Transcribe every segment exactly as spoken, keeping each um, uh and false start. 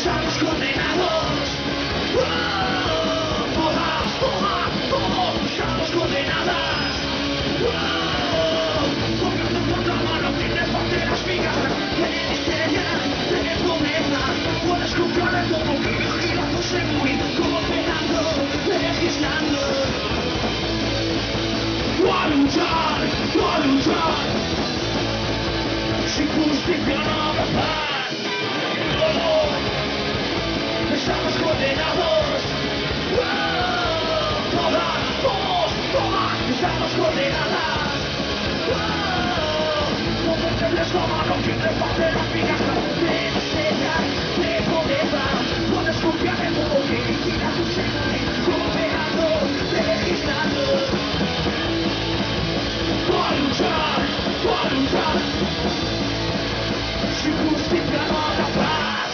estamos condenados. Oh, todas, todas, todos estamos condenadas. Oh, corriendo contra mano, tienes banderas migas de miseria, de pobreza. Puedes comprar el todo que vigila tu seguro, cooperando, legislando. A luchar, a luchar, sin justicia no habrá paz. Todos estamos condenados. Oh, todas, todos, todas estamos condenadas. Oh, no contemples como no quieres hacer las migas de miseria, de pobreza. Puedes confiar en todo que vigila tu seguridad, cooperando, legislando. A luchar, a luchar, sin justicia no habrá paz.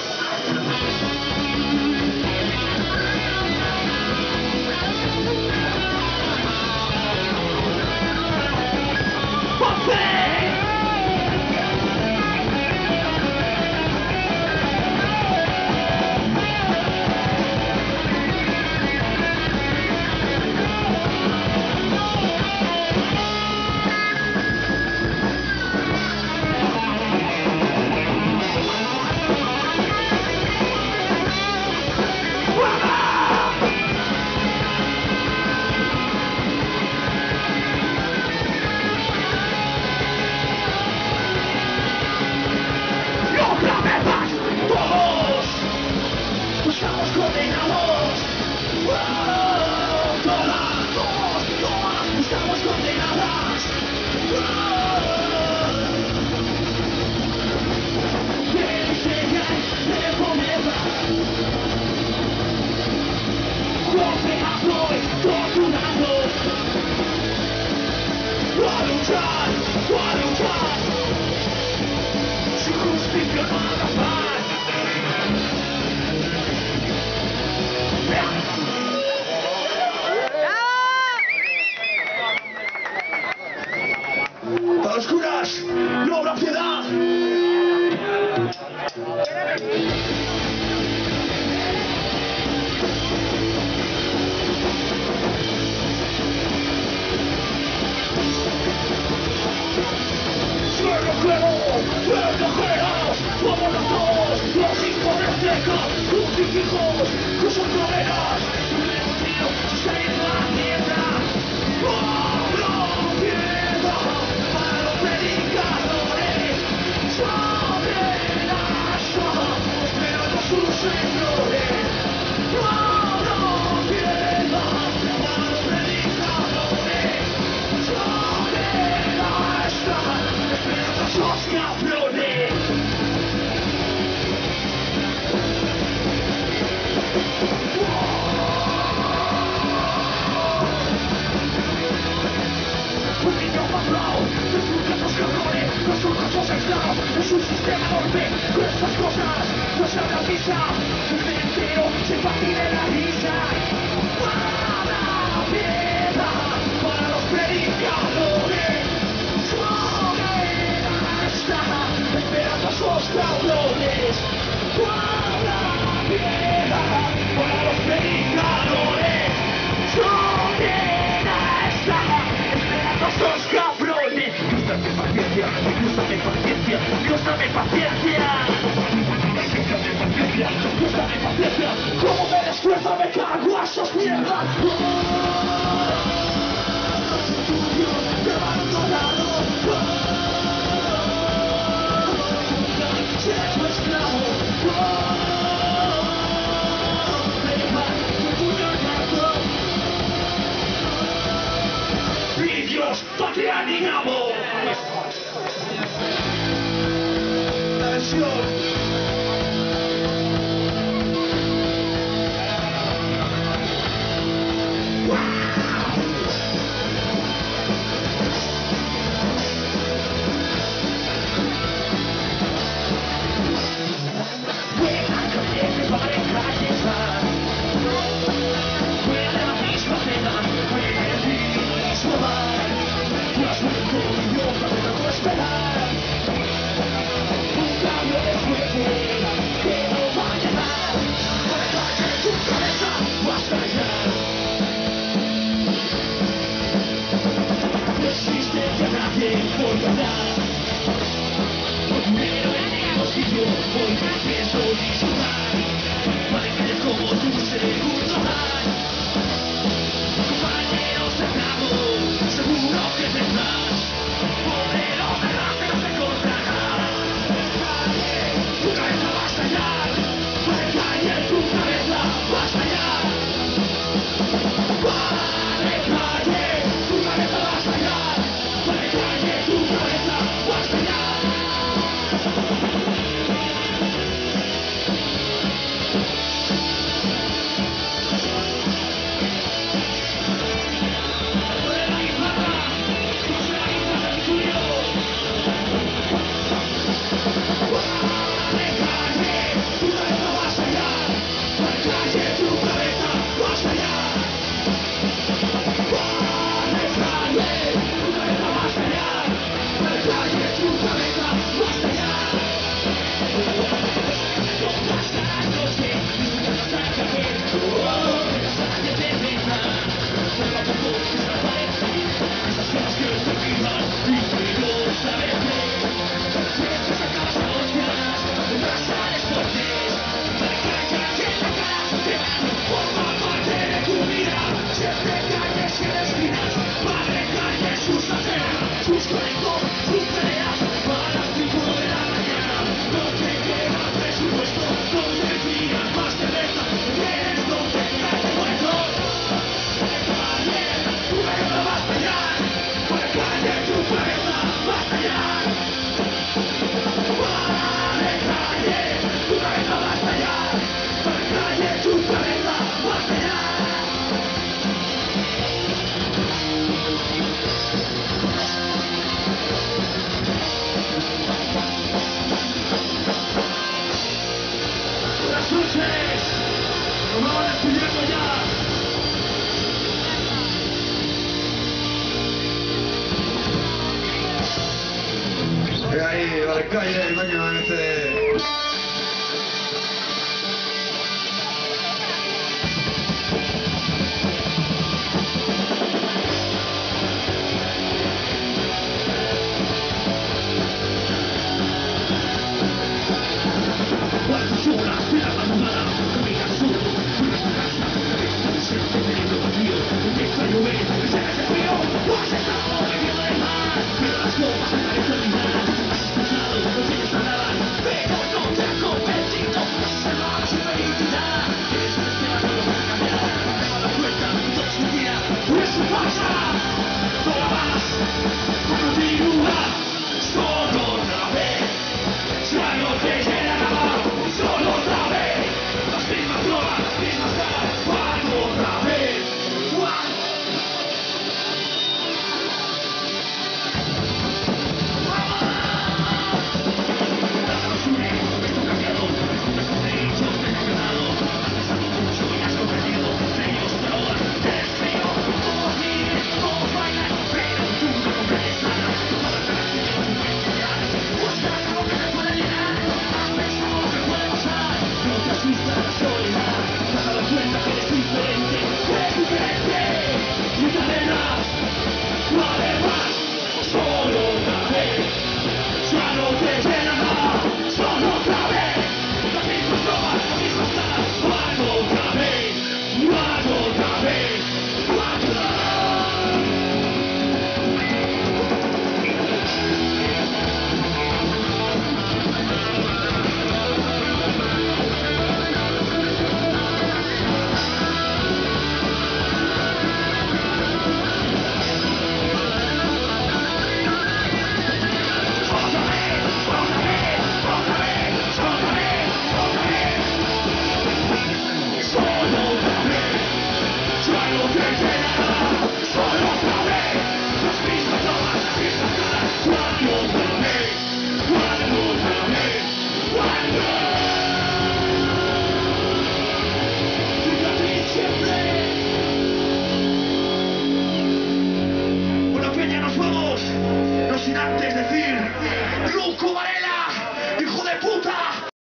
Estamos condenados. Oh, todas, todos, todas estamos condenadas. Oh, de miseria, de pobreza, golpeando y torturando. A luchar, a luchar, sin justicia no habrá paz. A los curas no habrá piedad. Cerrojeros, cerrojeros, vámonos todos, los hijos de Azteca, crucifijos, cruzan fronteras, un tiro, salir de la tierra. ¡Habrá piedad para los predicadores! ¡Sobre la soja, esperando sus señores! ¡Habrá piedad para los predicadores! ¡Sobre la soja, esperando sus cabrones! Un niño malvado, destruye a los cabrones, nosotros los esclavos, es un sistema enorme, con estas cosas no se habrá vista, el entero se fascina en la risa. Habrá piedad para los predicadores, sobre la estaja, esperando a sus cabrones. Habrá piedad para los predicadores, sobre la estaja, esperando a sus cabrones. Dios dame paciencia, Dios dame paciencia, Dios dame paciencia. Dios dame paciencia, Dios dame paciencia. Como me desfuerzo me cargo a sus mierdas. Dios te va abandonado. Sé tu esclavo. Y Dios, patria animamos. La versión. Hoy pienso disfrutar, para que como tu segundo high. Compañeros de cabo, seguro que tendrás poderos de la que no se cortará. Tu cabeza va a estallar, para que calle tu cabeza va a estallar. Para que calle tu cabeza va a estallar, para que calle tu cabeza va a estallar. Y ahí, vale, calle, coño, en este